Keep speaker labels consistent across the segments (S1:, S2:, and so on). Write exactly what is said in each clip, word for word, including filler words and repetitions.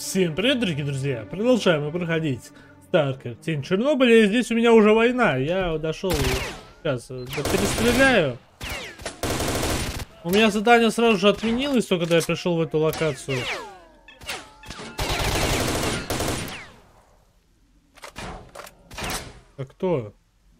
S1: Всем привет, дорогие друзья! Продолжаем мы проходить Старкрафт Тень Чернобыля. И здесь у меня уже война. Я дошел, сейчас да, перестреляю. У меня задание сразу же отменилось, только когда я пришел в эту локацию. А кто?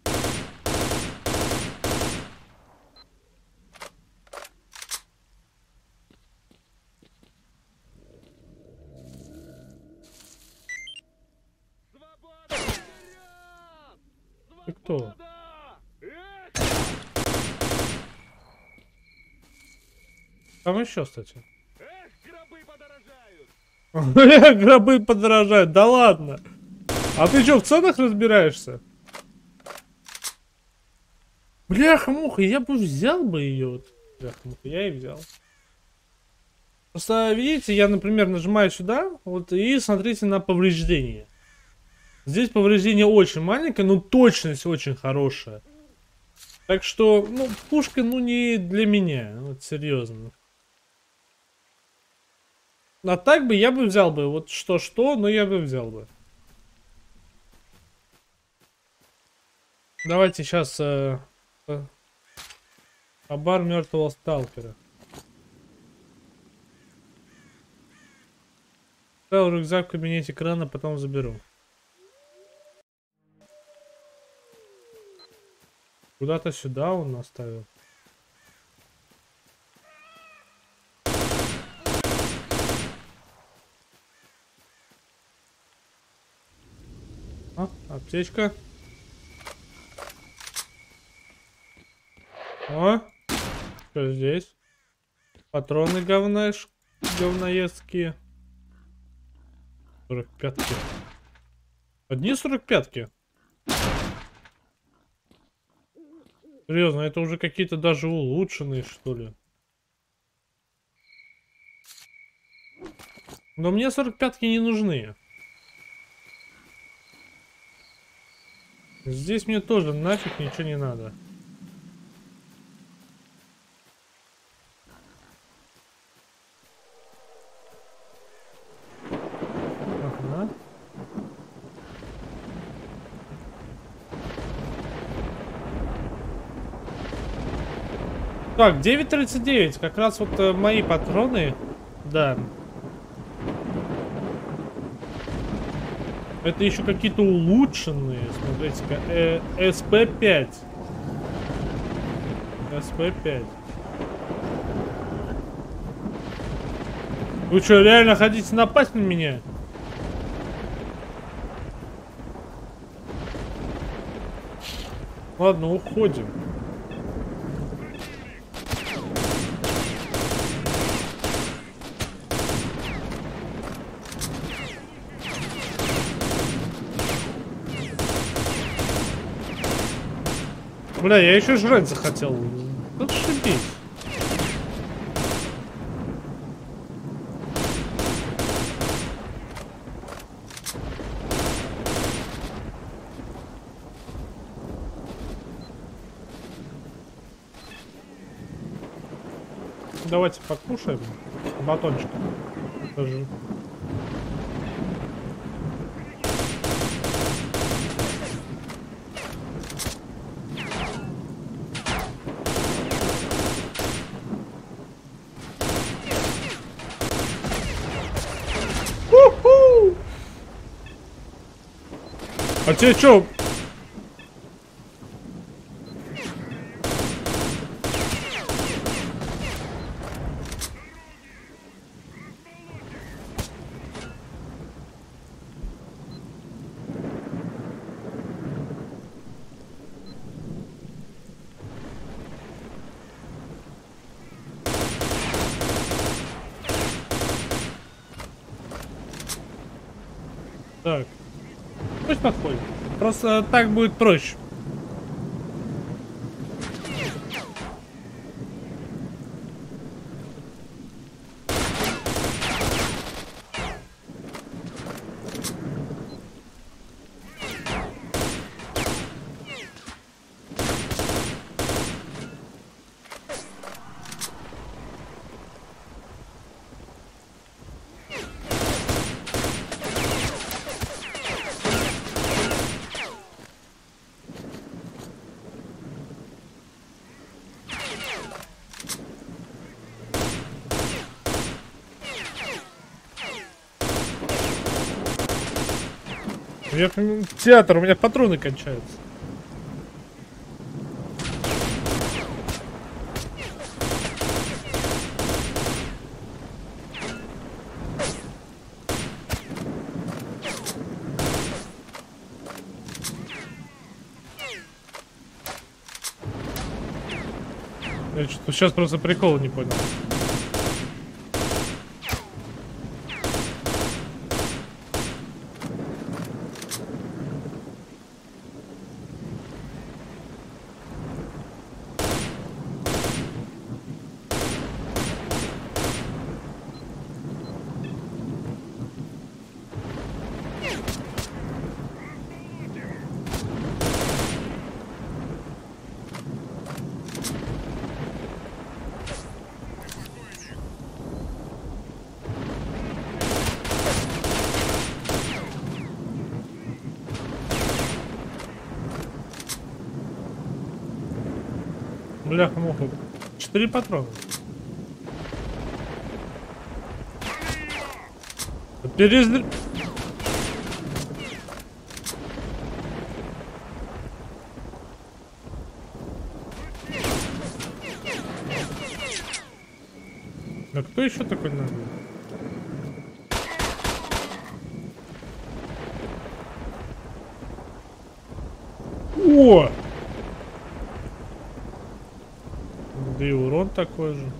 S1: Ты кто? Там еще, кстати.
S2: Эх, гробы подорожают.
S1: Гробы подорожают, да ладно. А ты что, в ценах разбираешься? Бляха-муха, я бы взял бы ее. Вот. Бляха-муха, я и взял. Просто, видите, я, например, нажимаю сюда, вот, и смотрите на повреждения. Здесь повреждение очень маленькое, но точность очень хорошая. Так что, ну, пушка, ну, не для меня, вот, серьезно. А так бы я бы взял бы, вот что-что, но я бы взял бы. Давайте сейчас э, э, Хабар мертвого сталкера. Ставил рюкзак в кабинете крана, потом заберу. Куда-то сюда он оставил. А, аптечка. О, что здесь? Патроны говнаш, говноедские. сорок пятки. Одни сорок пятки. Серьезно, это уже какие-то даже улучшенные, что ли. Но мне сорок пятки не нужны. Здесь мне тоже нафиг ничего не надо. Ага. Так, девять тридцать девять, как раз вот э, мои патроны, да. Это еще какие-то улучшенные, смотрите-ка, э, эс пэ пять. эс пэ пять. Вы что, реально хотите напасть на меня? Ладно, уходим. Бля, я еще жрать захотел. Вот шибись. Давайте покушаем. Батончик. Тоже. У-ху! А тебе что? Так. Пусть подходит. Просто так будет проще. Я в театр, у меня патроны кончаются. Я что-то сейчас просто прикол не понял. Бляха-муха. Четыре патрона. Перезр... Да кто еще такой надо? О! Да и урон такой же.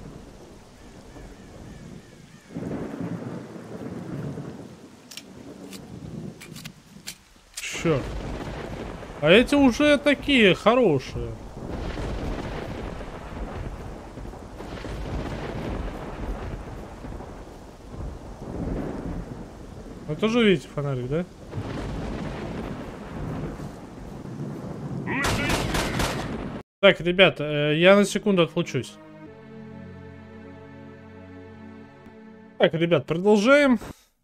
S1: Черт. А эти уже такие хорошие. Вы тоже видите фонарик, да? Так, ребята, э, я на секунду отлучусь. Так, ребят, продолжаем.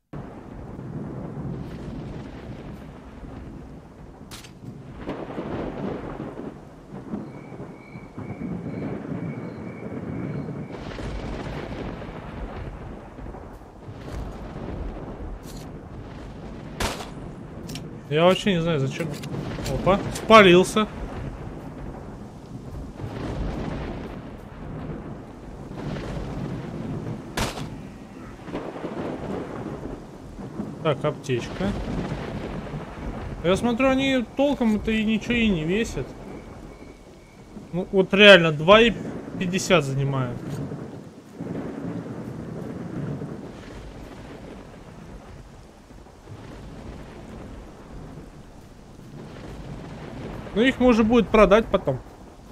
S1: Я вообще не знаю, зачем. Опа, спалился. Так, аптечка. Я смотрю, они толком-то и ничего и не весят. Ну, вот реально, два и пятьдесят занимают. Ну, их можно будет продать потом.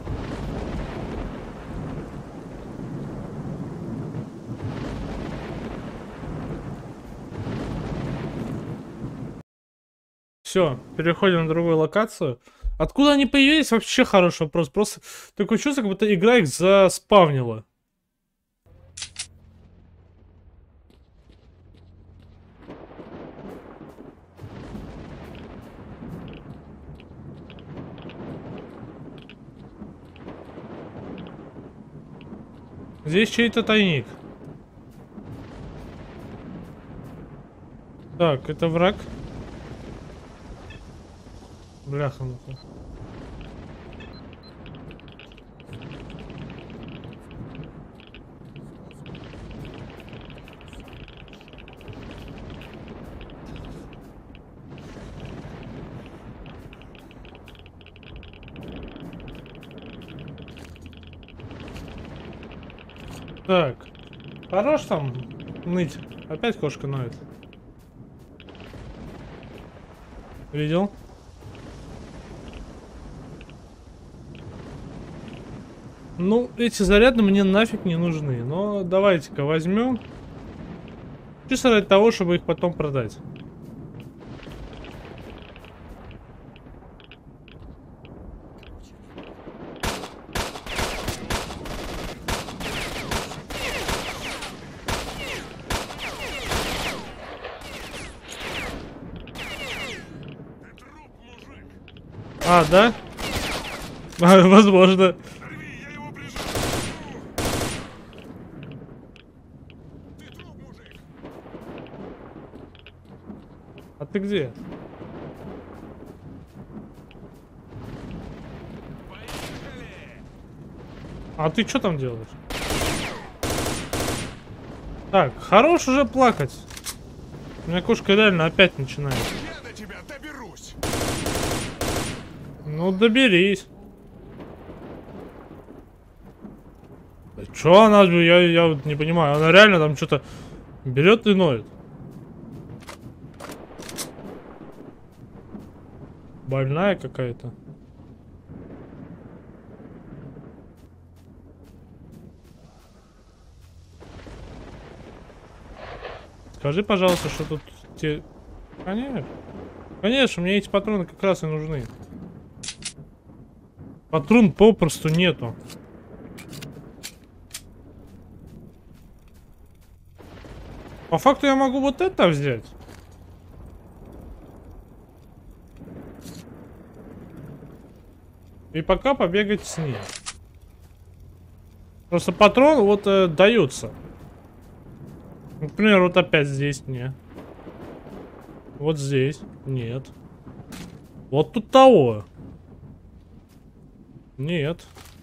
S1: Все, переходим на другую локацию. Откуда они появились? Вообще хороший вопрос. Просто такое чувство, как будто игра их заспавнила. Здесь чей-то тайник. Так, это враг. Бляха-муха. Так, хорош там ныть. Опять кошка ноет. Видел? Ну, эти заряды мне нафиг не нужны. Но давайте-ка возьмем. Чисто ради того, чтобы их потом продать. А, да? А, возможно. А ты где? А ты что там делаешь? Так, хорош уже плакать. У меня кошка реально опять начинает.
S2: Я до тебя доберусь.
S1: Ну, доберись. Чё она, я, я вот не понимаю, она реально там что-то берет и ноет. Больная какая-то. Скажи, пожалуйста, что тут те... Конечно. Конечно, мне эти патроны как раз и нужны. Патрон попросту нету. По факту я могу вот это взять. И пока побегать с ней. Просто патрон вот э, даются. Например, вот опять здесь не. Вот здесь нет. Вот тут того. Нет.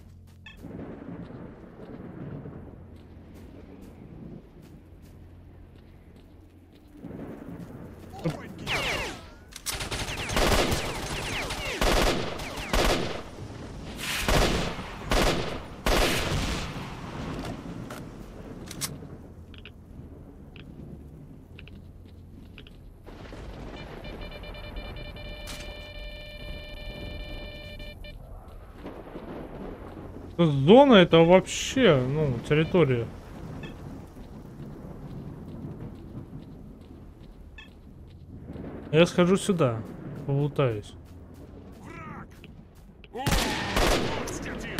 S1: Зона это вообще, ну, территория. Я схожу сюда, полутаюсь.
S2: Враг! О, вот скотина!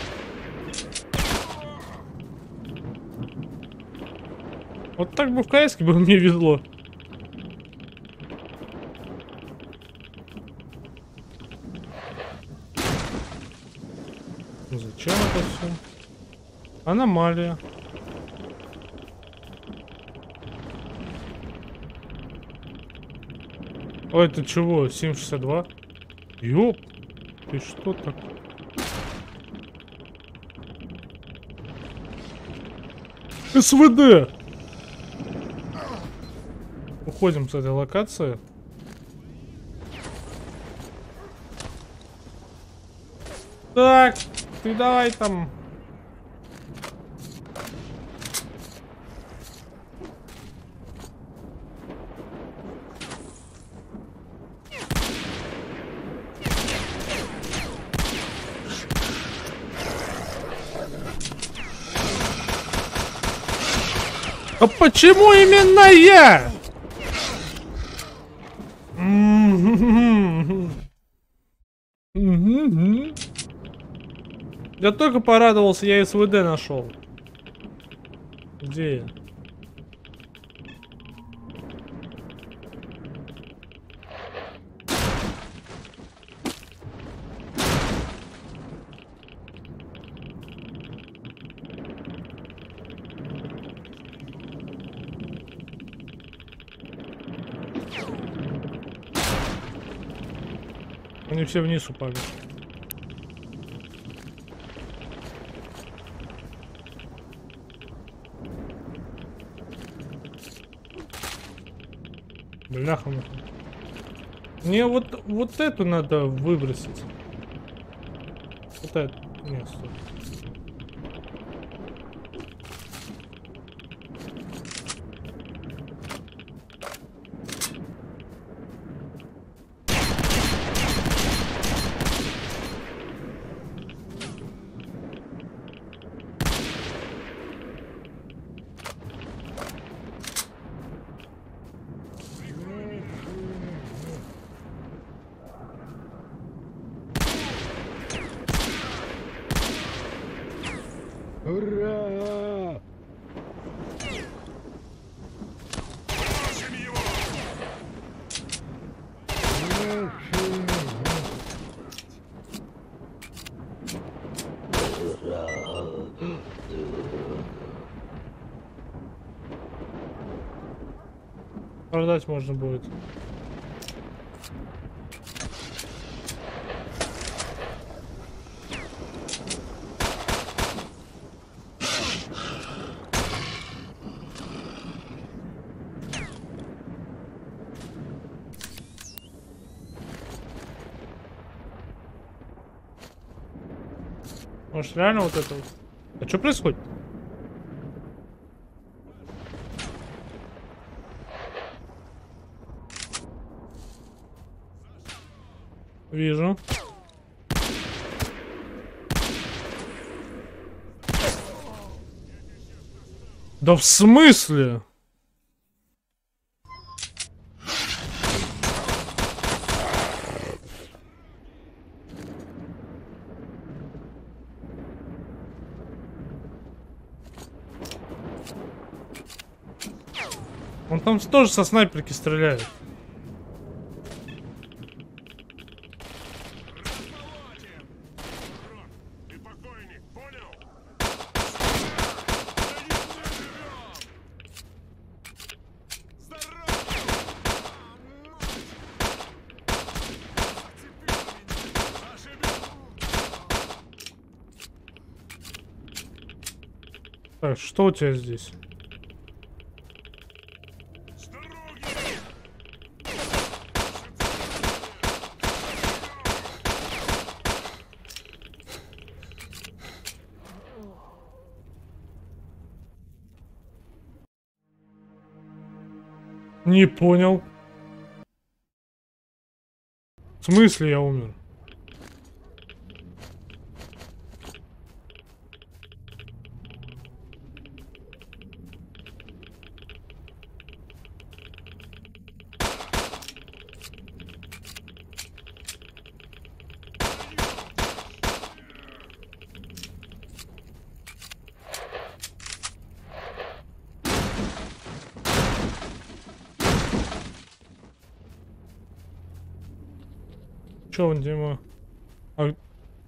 S1: Вот так бы в КСке бы мне везло. Зачем это все? Аномалия. Ой, это чего? семь шестьдесят два? Ёп! Ты что так? СВД! Уходим с этой локации. Так, ты давай там. А почему именно я? Я только порадовался, я СВД нашел. Где я? Они все вниз упали. Бляха. Мне вот, вот эту надо выбросить. Вот это. Нет, стой.
S2: Ура! Бросим его!
S1: Продать можно будет. Может реально вот это вот. А что происходит? Вижу. Да в смысле? Он там тоже со снайперки стреляет.
S2: Ты покойник, понял?
S1: Так, что у тебя здесь? Не понял. В смысле я умер? Че он, Дима? А...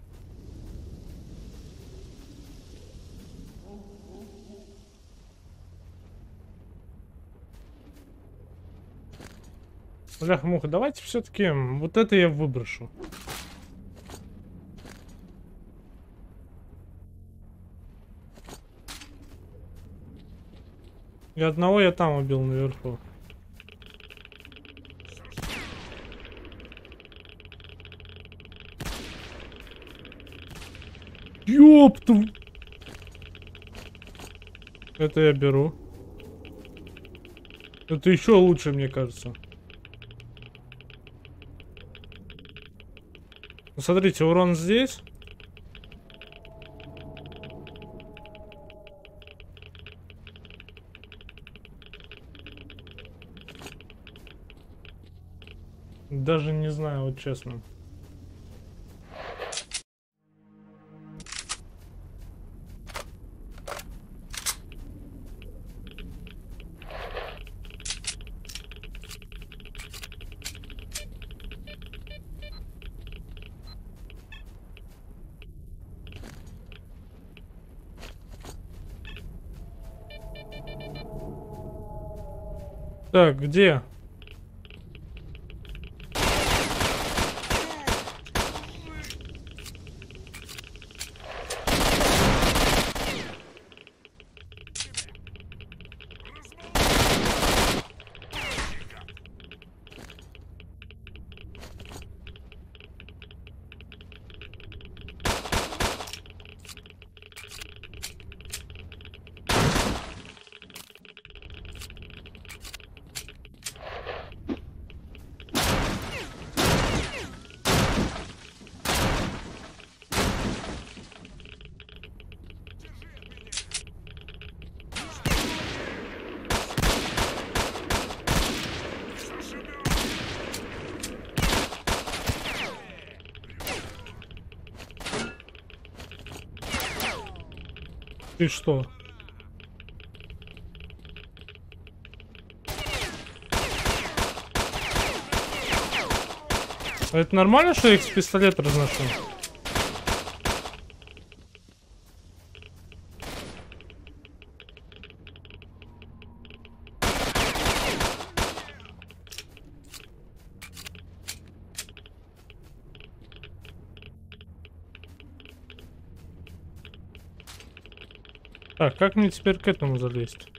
S1: Бляха-муха, давайте все-таки вот это я выброшу. И одного я там убил наверху. Ёпту! Это я беру. Это еще лучше, мне кажется. Ну, смотрите, урон здесь. Даже не знаю, вот честно. Так, где? Ты что? А это нормально, что я их с пистолета разношу? Так, как мне теперь к этому залезть?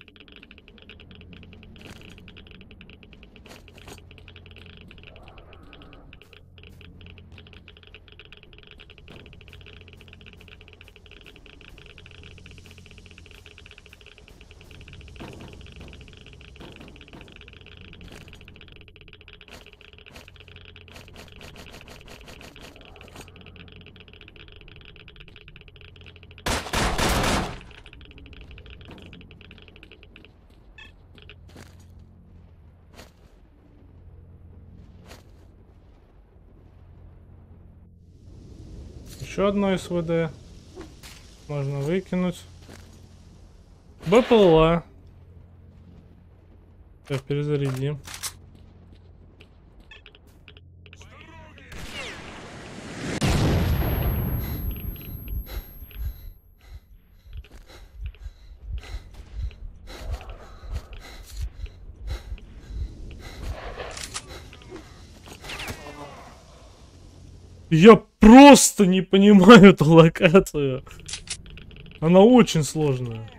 S1: Еще одно СВД. Можно выкинуть. БПЛА. Сейчас перезарядим. Я просто не понимаю эту локацию. Она очень сложная.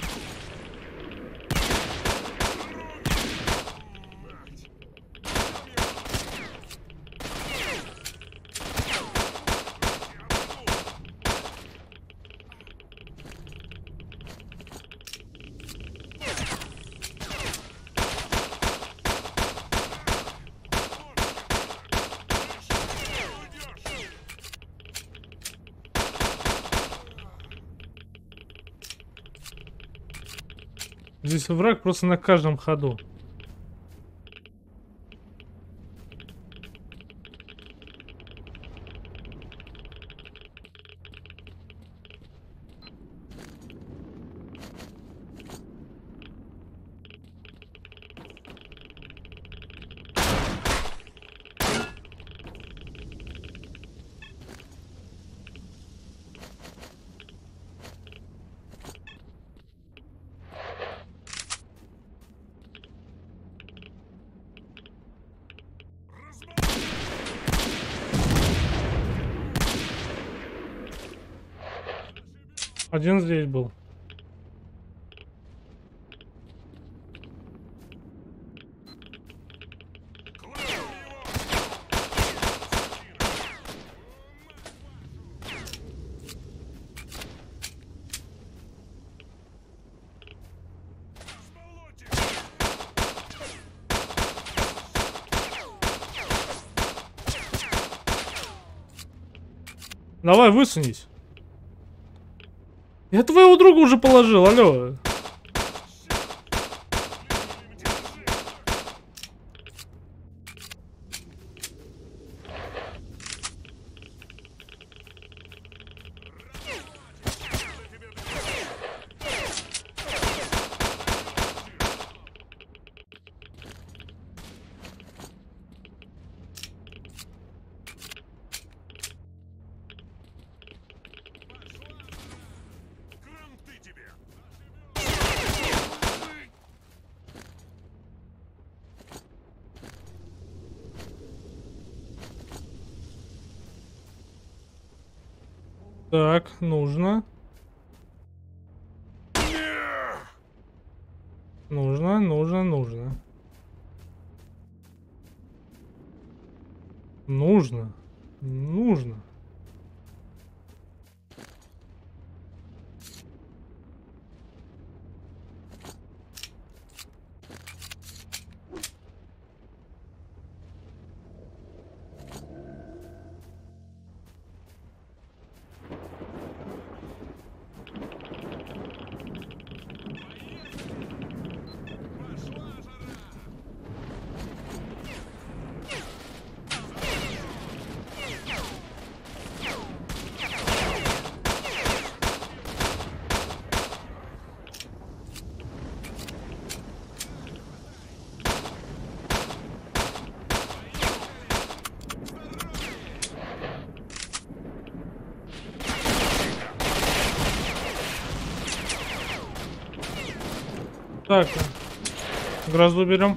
S1: Здесь враг просто на каждом ходу. Один здесь был. Давай, высунись. Я твоего друга уже положил, алло. Так, нужно. Нужно, нужно, нужно. Нужно. Нужно. Так, грозу берем.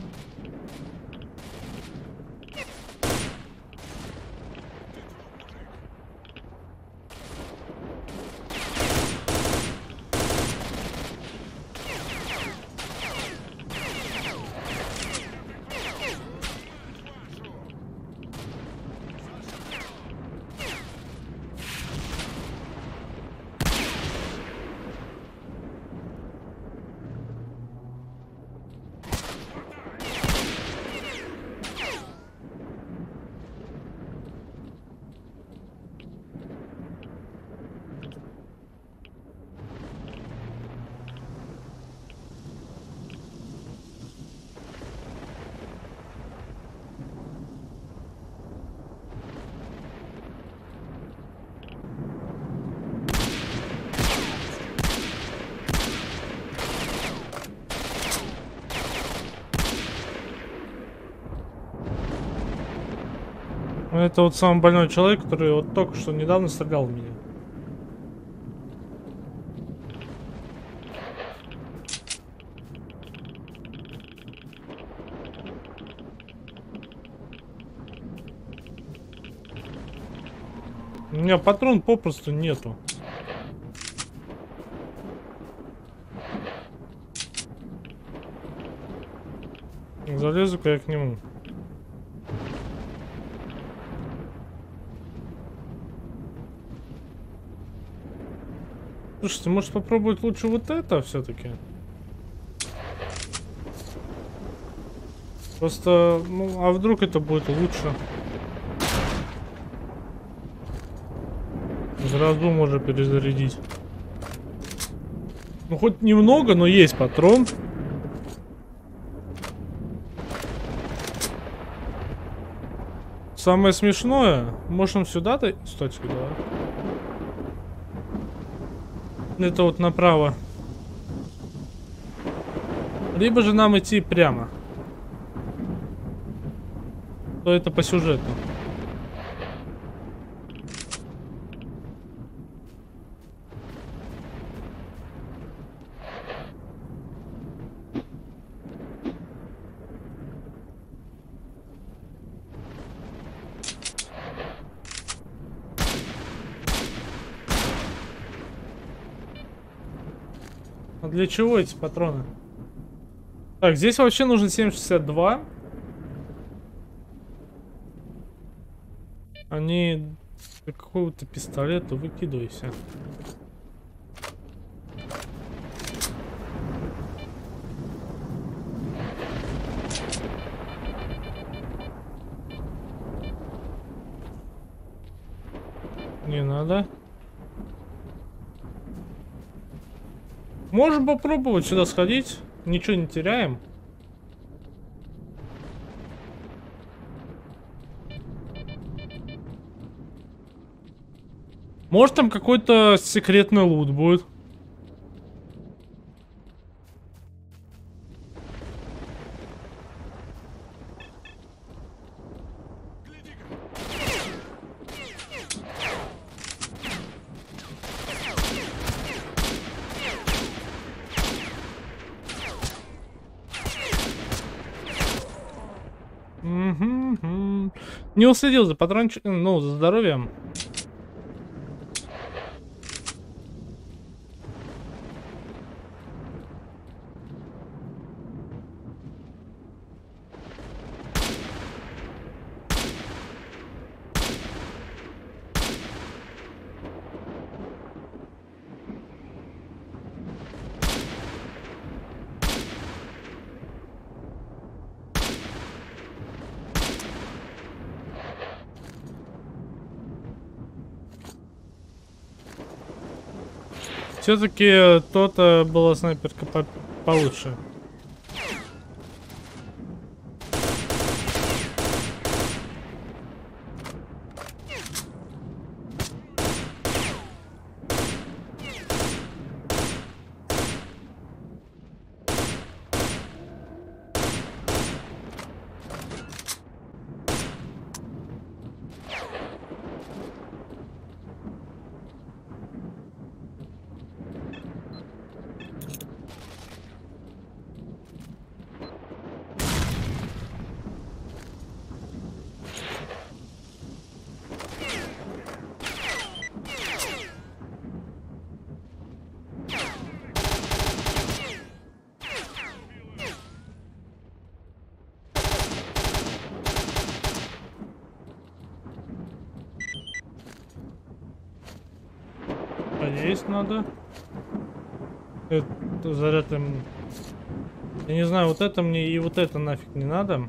S1: Это вот самый больной человек, который вот только что недавно стрелял в меня. У меня патрон попросту нету. Залезу-ка я к нему. Слушайте, может попробовать лучше вот это все-таки? Просто, ну, а вдруг это будет лучше? Сразу можно перезарядить. Ну, хоть немного, но есть патрон. Самое смешное, можем сюда-то... Кстати, да. Это вот направо. Либо же нам идти прямо. То это по сюжету. А для чего эти патроны? Так, здесь вообще нужно семь шестьдесят два. Они какого-то пистолета выкидывайся. Не надо. Можем попробовать сюда сходить. Ничего не теряем. Может, там какой-то секретный лут будет. Угу. Не уследил за патрончиком, ну, за здоровьем. Все-таки то-то была снайперка по получше. Есть надо. Это заряд им. Я не знаю, вот это мне и вот это нафиг не надо.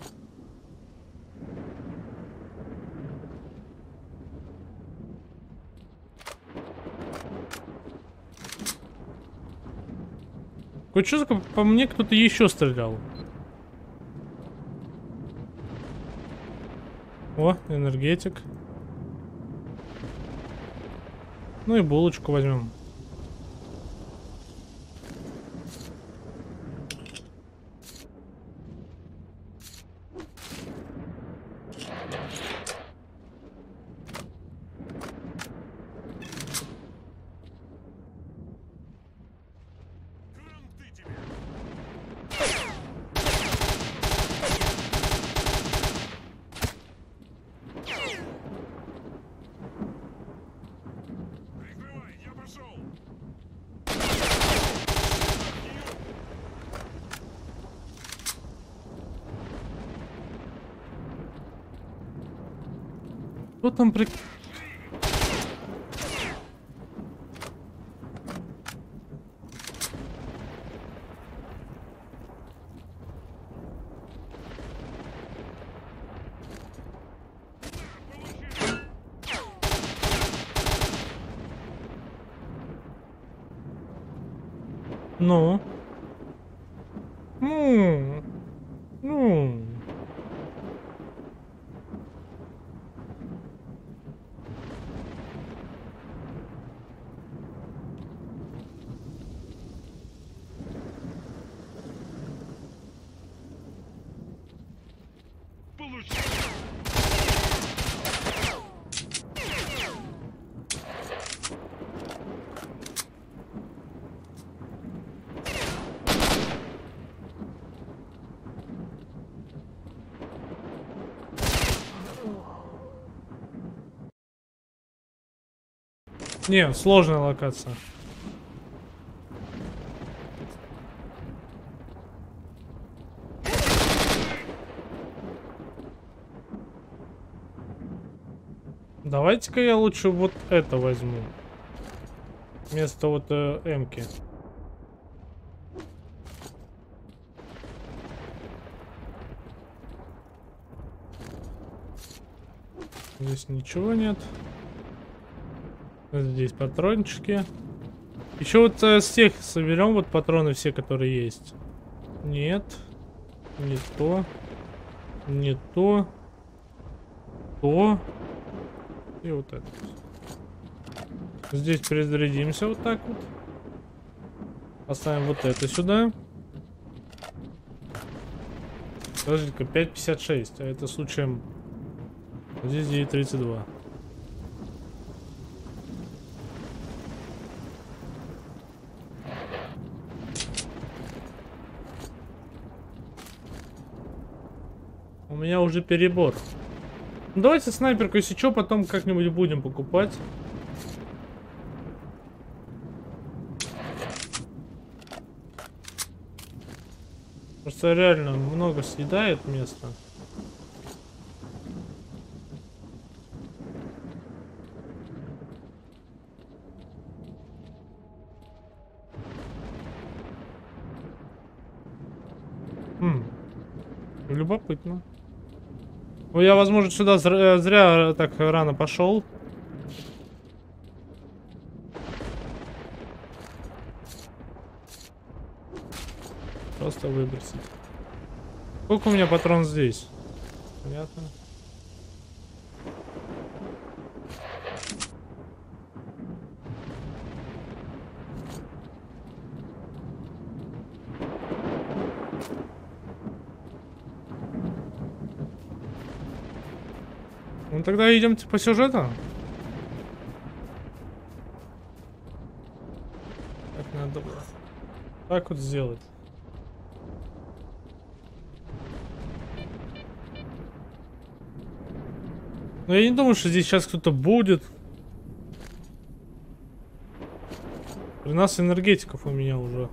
S1: Хоть что-то по мне кто-то еще стрелял. О, энергетик. Ну и булочку возьмем. Кто там при... Ну? Ну? Ну?
S2: Получи!
S1: Не, сложная локация. Давайте-ка я лучше вот это возьму. Вместо вот э, эмки. Здесь ничего нет. Здесь патрончики. Еще вот э, с тех соберем вот патроны все, которые есть. Нет. Не то. Не то. То. И вот это. Здесь перезарядимся вот так вот. Поставим вот это сюда. Подожди-ка, пять пятьдесят шесть. А это случаем... Здесь девять тридцать два. У меня уже перебор. Ну, давайте снайперку, если что, потом как-нибудь будем покупать. Просто реально много съедает места. Хм. Любопытно. Ну, я, возможно, сюда зря, зря так рано пошел. Просто выбросить. Сколько у меня патрон здесь? Понятно. Ну тогда идемте по сюжету. Так надо было. Так вот сделать. Но я не думаю, что здесь сейчас кто-то будет. При нас энергетиков у меня уже.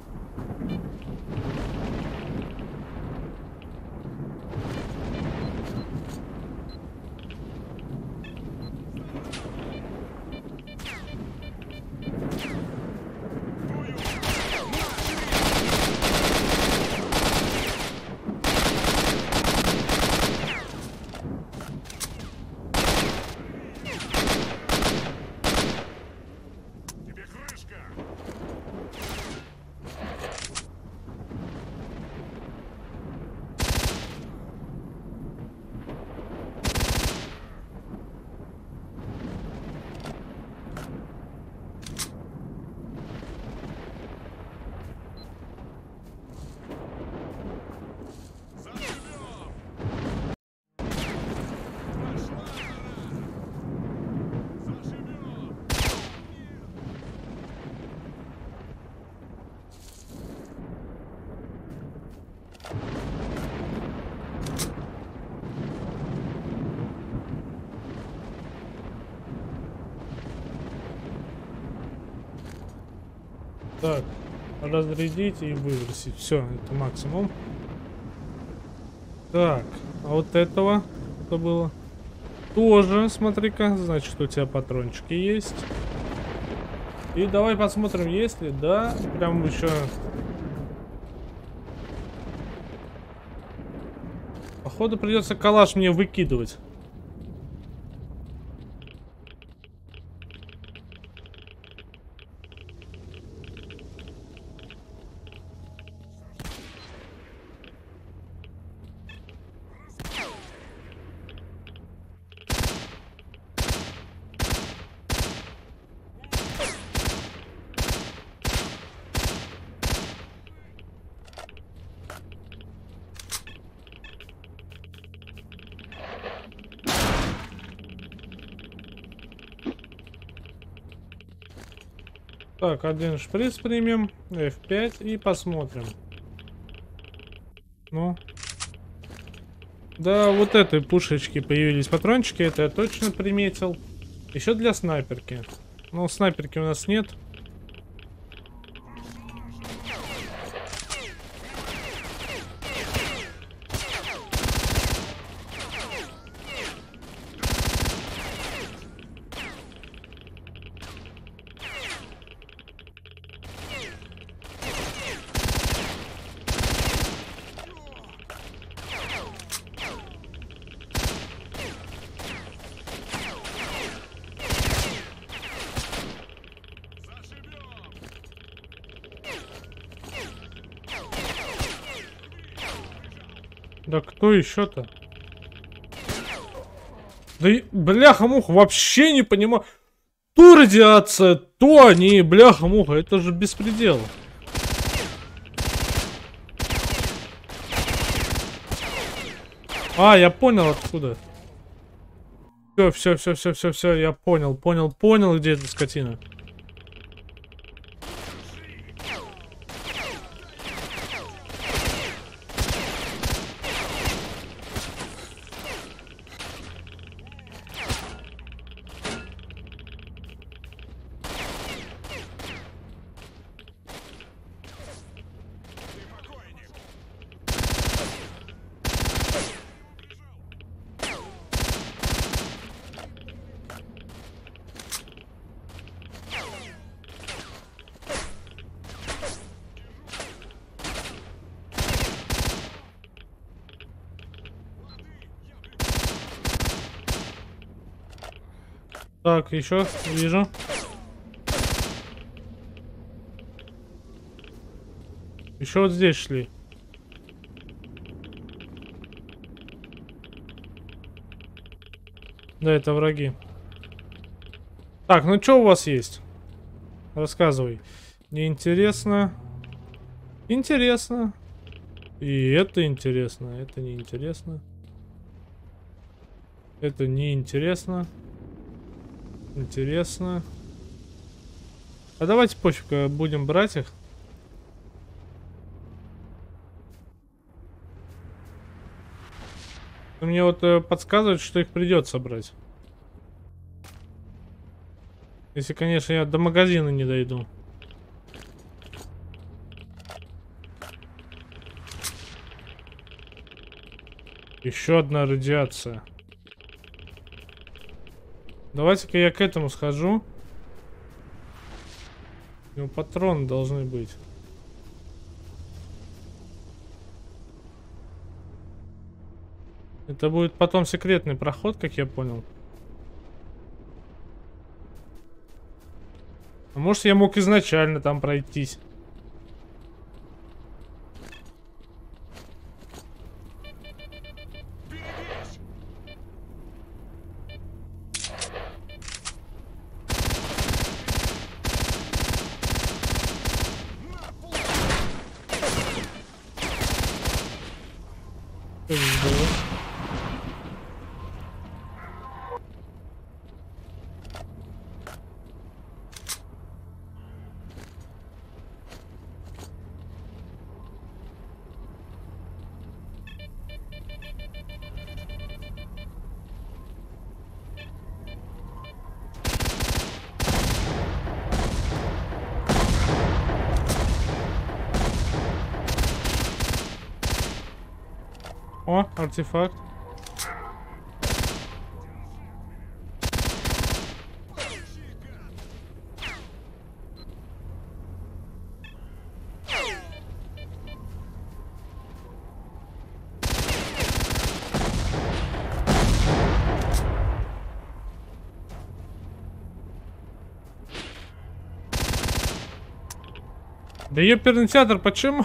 S2: Тебе крышка! Заживем! Пошла она! Заживем!
S1: Так, разрядить и выбросить. Все, это максимум. Так, а вот этого что было? Тоже, смотри-ка, значит, у тебя патрончики есть. И давай посмотрим, есть ли, да, прям еще... Походу придется калаш мне выкидывать. Так, один шприц примем, эф пять и посмотрим. Ну. Да, вот этой пушечки появились патрончики, это я точно приметил. Еще для снайперки. Но снайперки у нас нет. Да кто еще-то? Да и, бляха-муха, вообще не понимаю. То радиация, то они, бляха-муха, это же беспредел. А, я понял откуда. Все, все, все, все, все, все, я понял, понял, понял, где эта скотина. Так, еще вижу. Еще вот здесь шли. Да, это враги. Так, ну что у вас есть? Рассказывай. Неинтересно. Интересно. И это интересно. Это неинтересно. Это неинтересно. Интересно. А давайте пофиг, будем брать их. Мне вот э, подсказывают, что их придется брать. Если, конечно, я до магазина не дойду. Еще одна радиация. Давайте-ка я к этому схожу. У него патроны должны быть. Это будет потом секретный проход, как я понял. А может, я мог изначально там пройтись. О, артефакт. Да ёперный театр, почему?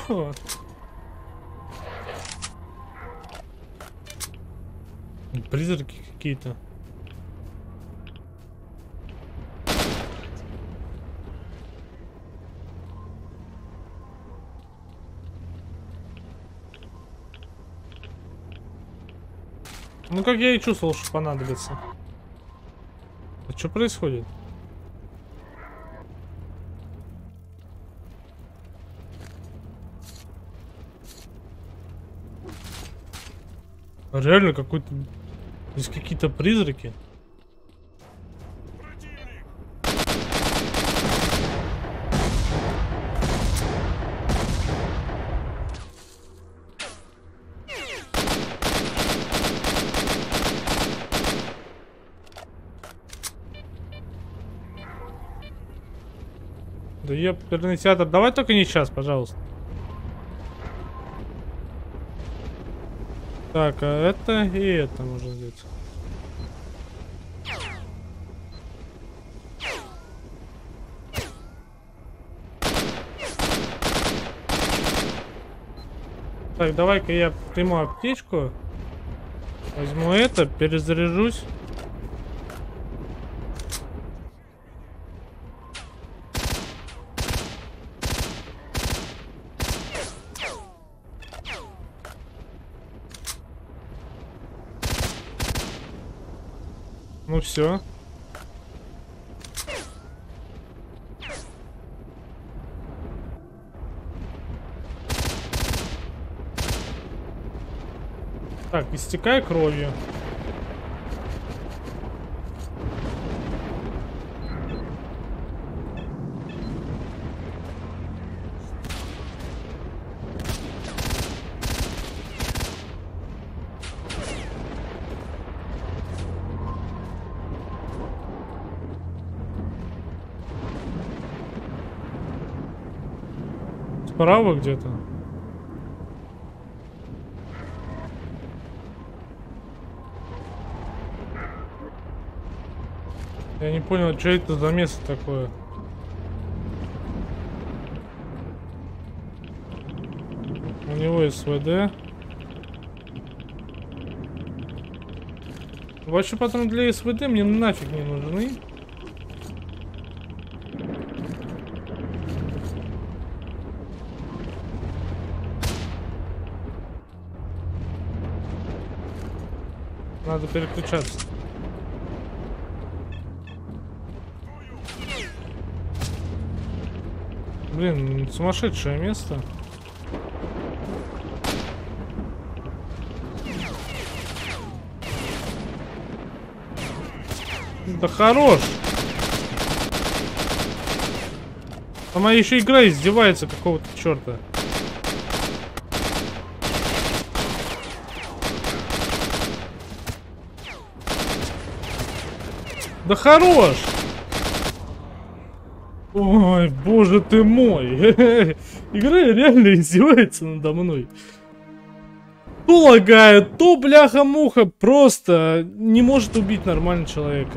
S1: Призраки какие-то. Ну, как я и чувствовал, что понадобится. А что происходит? Реально какой-то... Здесь какие-то призраки.
S2: Противник!
S1: Да ёперный театр, давай только не сейчас, пожалуйста. Так, а это и это можно взять. Так, давай-ка я приму аптечку. Возьму это, перезаряжусь. Ну все. Так, истекай кровью. Справа где-то. Я не понял, что это за место такое. У него СВД. Вообще патроны для СВД мне нафиг не нужны. Надо переключаться. Блин, сумасшедшее место. Да хорош. Сама еще игра издевается какого-то черта. Да хорош! Ой, боже ты мой! Игра реально издевается надо мной. То лагает, то бляха-муха просто не может убить нормально человека.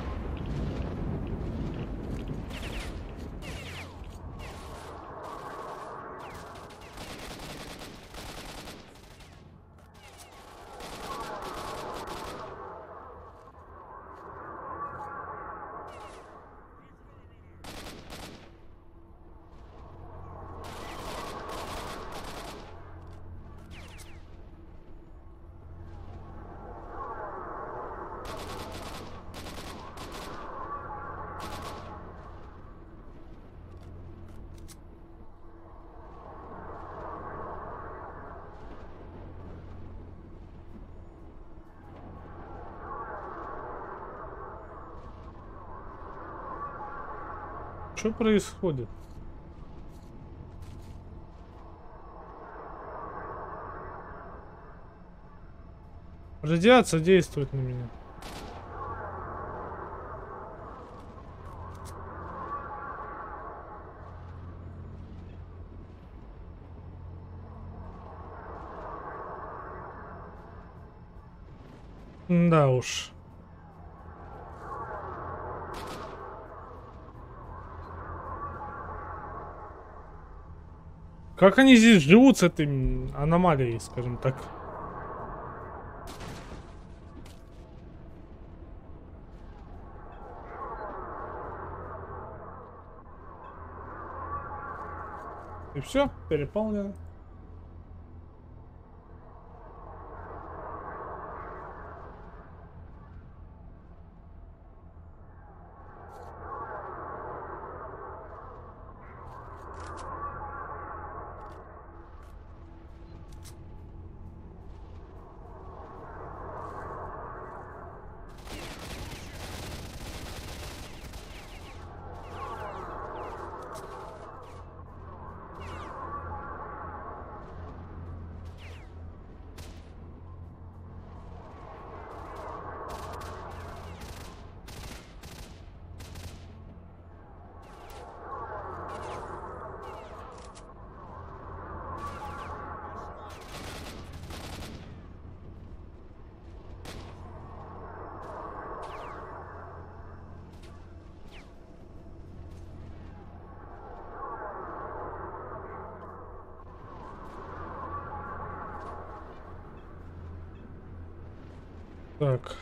S1: Что происходит? Радиация действует на меня. Да уж. Как они здесь живут с этой аномалией, скажем так? И все, переполнено. Так.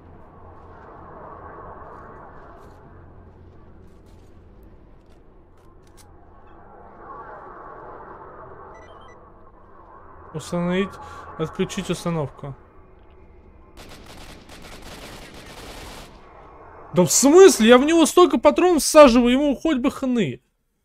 S1: Установить, отключить установку. Да в смысле? Я в него столько патронов всаживаю, ему хоть бы хны.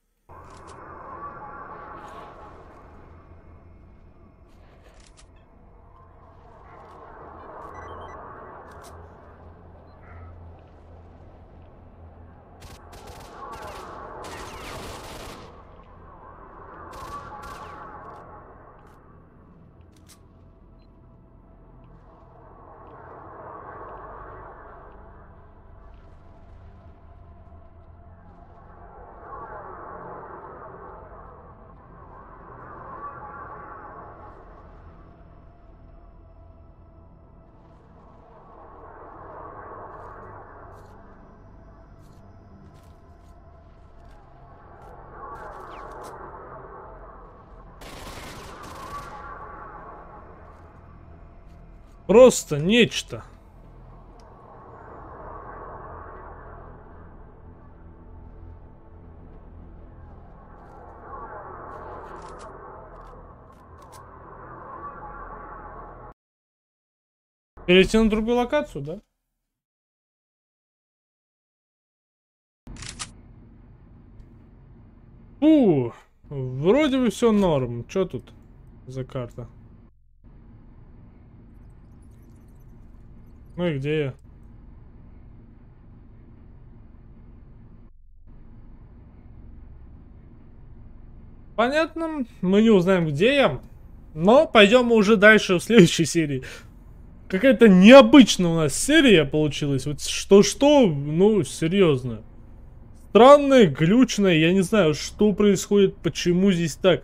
S1: Просто нечто. Перейти на другую локацию, да? Фу, вроде бы все норм. Что тут за карта? Ну и где я? Понятно, мы не узнаем, где я. Но пойдем мы уже дальше в следующей серии. Какая-то необычная у нас серия получилась. Вот что-что, ну, серьезно. Странная, глючная, я не знаю, что происходит, почему здесь так.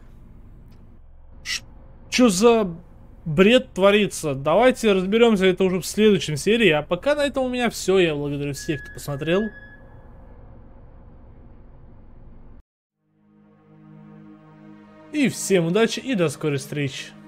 S1: Что за бред творится? Давайте разберемся это уже в следующем серии. А пока на этом у меня все. Я благодарю всех, кто посмотрел. И всем удачи и до скорой встречи.